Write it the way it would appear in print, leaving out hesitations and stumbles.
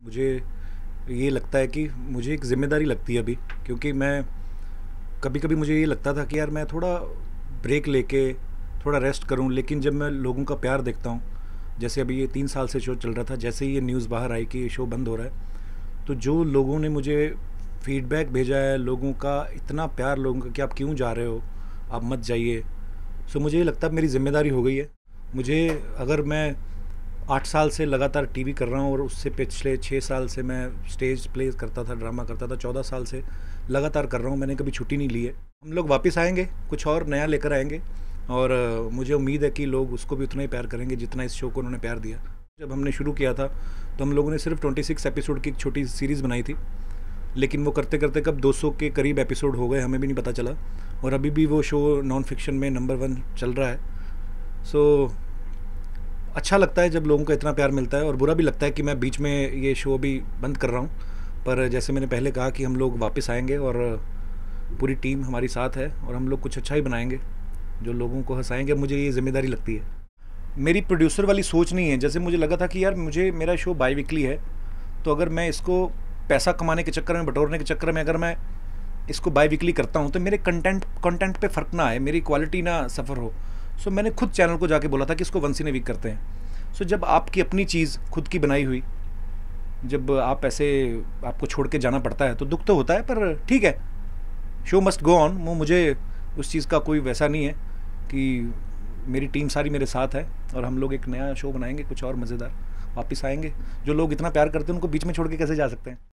मुझे ये लगता है कि मुझे एक ज़िम्मेदारी लगती है अभी, क्योंकि मैं कभी कभी मुझे ये लगता था कि यार मैं थोड़ा ब्रेक लेके थोड़ा रेस्ट करूं, लेकिन जब मैं लोगों का प्यार देखता हूं, जैसे अभी ये 3 साल से शो चल रहा था, जैसे ही ये न्यूज़ बाहर आई कि ये शो बंद हो रहा है, तो जो लोगों ने मुझे फीडबैक भेजा है, लोगों का इतना प्यार, लोगों का कि आप क्यों जा रहे हो, आप मत जाइए। सो मुझे ये लगता है मेरी ज़िम्मेदारी हो गई है। मुझे, अगर मैं 8 साल से लगातार टीवी कर रहा हूँ और उससे पिछले 6 साल से मैं स्टेज प्ले करता था, ड्रामा करता था, 14 साल से लगातार कर रहा हूँ, मैंने कभी छुट्टी नहीं ली है। हम लोग वापस आएंगे, कुछ और नया लेकर आएंगे, और मुझे उम्मीद है कि लोग उसको भी उतना ही प्यार करेंगे जितना इस शो को उन्होंने प्यार दिया। जब हमने शुरू किया था तो हम लोगों ने सिर्फ 26 एपिसोड की एक छोटी सीरीज़ बनाई थी, लेकिन वो करते करते कब 200 के करीब एपिसोड हो गए, हमें भी नहीं पता चला। और अभी भी वो शो नॉन फिक्शन में नंबर 1 चल रहा है। सो अच्छा लगता है जब लोगों का इतना प्यार मिलता है, और बुरा भी लगता है कि मैं बीच में ये शो अभी बंद कर रहा हूँ। पर जैसे मैंने पहले कहा कि हम लोग वापस आएंगे, और पूरी टीम हमारी साथ है, और हम लोग कुछ अच्छा ही बनाएंगे जो लोगों को हंसाएंगे। मुझे ये जिम्मेदारी लगती है। मेरी प्रोड्यूसर वाली सोच नहीं है। जैसे मुझे लगा था कि यार मुझे, मेरा शो बाई वीकली है, तो अगर मैं इसको पैसा कमाने के चक्कर में, बटोरने के चक्कर में अगर मैं इसको बाई वीकली करता हूँ, तो मेरे कंटेंट पे फ़र्क ना आए, मेरी क्वालिटी ना सफ़र हो। सो मैंने खुद चैनल को जाके बोला था कि इसको वंस इन ए वीक करते हैं। सो जब आपकी अपनी चीज़ खुद की बनाई हुई, जब आप ऐसे, आपको छोड़ के जाना पड़ता है तो दुख तो होता है, पर ठीक है, शो मस्ट गो ऑन। मुझे उस चीज़ का कोई वैसा नहीं है कि, मेरी टीम सारी मेरे साथ है, और हम लोग एक नया शो बनाएंगे, कुछ और मज़ेदार, वापस आएंगे। जो लोग इतना प्यार करते हैं उनको बीच में छोड़ के कैसे जा सकते हैं।